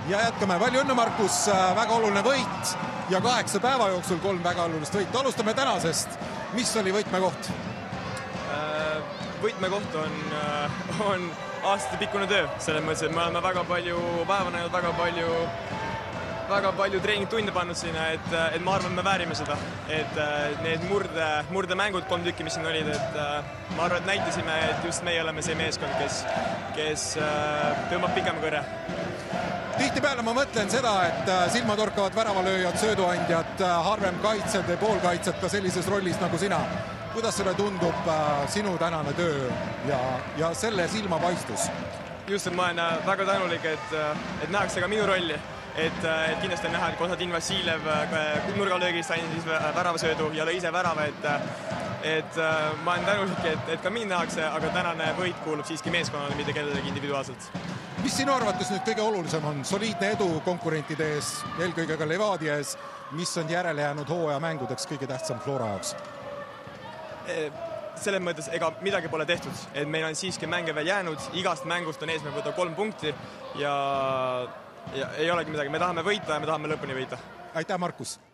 Ja jätkame. Palju õnne, Markus. Väga oluline võit ja 8 päeva jooksul 3 väga olulist võitu. Alustame tänasest. Mis oli võtmekoht? Võtmekoht on aastatepikkune töö. Selles mõttes, et me oleme väga palju päeva näinud, väga palju treeningtunde pannud sinna, et ma arvan, me väärime seda. Et need murdemängud 3 tükki, mis siin olid, et ma arvan, et näitasime, et just meie oleme see meeskond, kes tõmbab pikema kõrre. Tihtipeale ma mõtlen seda, et silmatorkavad väravalööjad, sööduandjad, harvem kaitsjad ja poolkaitsjad ka sellises rollis nagu sina. Kuidas sulle tundub sinu tänane töö ja selle silmapaistus? Just, et ma olen väga tänulik, et nähakse ka minu rolli. Et kindlasti on näha, et Konstantin Vassiljev nurgalöögist sain siis väravasöödu ja lõi ise värava, et ma olen tänulik, et ka mind nähakse, aga tänane võit kuulub siiski meeskonnale, mitte kellelegi individuaalselt. Mis sinu arvates nüüd kõige olulisem on? Soliidne edu konkurentide ees, eelkõige ka Levadia ees, mis on järele jäänud hooaja mängudeks kõige tähtsam Flora jaoks? Selles mõttes ega midagi pole tehtud, et meil on siiski mänge veel jäänud, igast mängust on eesmärk võtta 3 punkti ja ei olegi midagi, me tahame võita ja me tahame lõpuni võita. Aitäh, Markus!